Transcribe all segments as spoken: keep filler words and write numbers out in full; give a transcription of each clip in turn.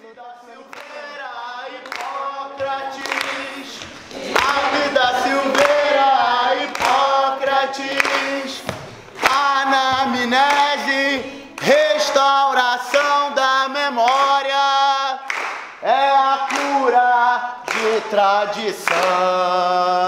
da Silveira, Hipócrates. Abda Silveira, Hipócrates. Anamnese, restauração da memória. É a cura de tradição.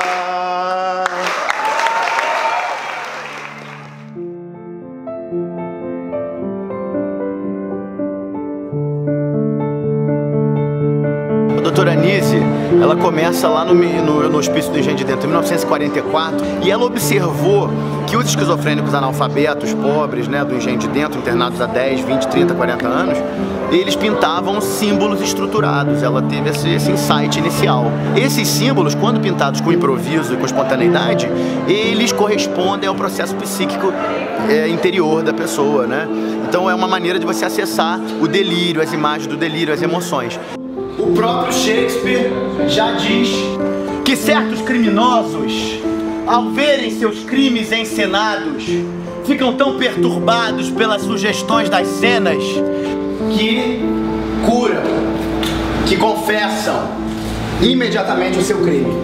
A doutora Anise, ela começa lá no, no, no Hospício do Engenho de Dentro, em mil novecentos e quarenta e quatro, e ela observou que os esquizofrênicos analfabetos, pobres, né, do Engenho de Dentro, internados há dez, vinte, trinta, quarenta anos, eles pintavam símbolos estruturados. Ela teve esse, esse insight inicial. Esses símbolos, quando pintados com improviso e com espontaneidade, eles correspondem ao processo psíquico é, interior da pessoa, né? Então é uma maneira de você acessar o delírio, as imagens do delírio, as emoções. O próprio Shakespeare já diz que certos criminosos, ao verem seus crimes encenados, ficam tão perturbados pelas sugestões das cenas que curam, que confessam imediatamente o seu crime.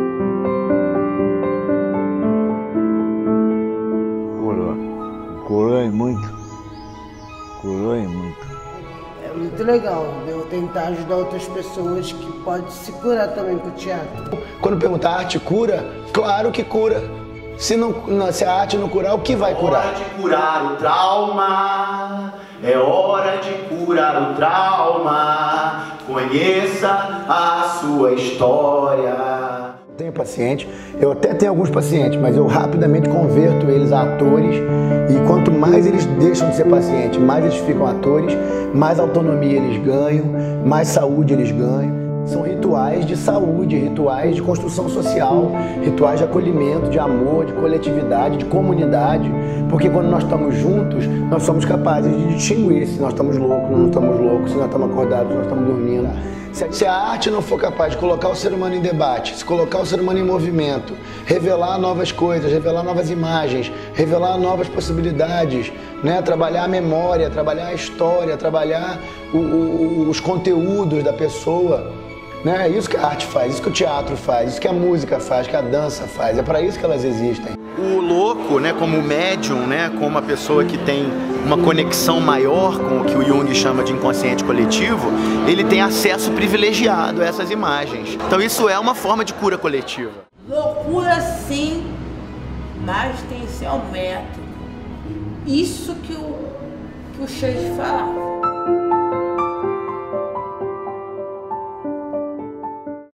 Curou, curou e muito, curou e muito. É muito legal eu tentar ajudar outras pessoas que podem se curar também com o teatro. Quando perguntar, a arte cura? Claro que cura. Se, não, se a arte não curar, o que vai curar? É hora de curar o trauma, é hora de curar o trauma, conheça a sua história. Tenho paciente, eu até tenho alguns pacientes, mas eu rapidamente converto eles a atores, e quanto mais eles deixam de ser pacientes, mais eles ficam atores, mais autonomia eles ganham, mais saúde eles ganham. São rituais de saúde, rituais de construção social, rituais de acolhimento, de amor, de coletividade, de comunidade, porque quando nós estamos juntos, nós somos capazes de distinguir se nós estamos loucos, não estamos loucos, se nós estamos acordados, se nós estamos dormindo. Se a arte não for capaz de colocar o ser humano em debate, se colocar o ser humano em movimento, revelar novas coisas, revelar novas imagens, revelar novas possibilidades, né? Trabalhar a memória, trabalhar a história, trabalhar o, o, os conteúdos da pessoa, né? É isso que a arte faz, isso que o teatro faz, isso que a música faz, que a dança faz, é para isso que elas existem. O louco, né, como médium, né, como uma pessoa que tem uma conexão maior com o que o Jung chama de inconsciente coletivo, ele tem acesso privilegiado a essas imagens. Então isso é uma forma de cura coletiva. Loucura sim, mas tem seu método. Isso que o, que o Shakespeare falava.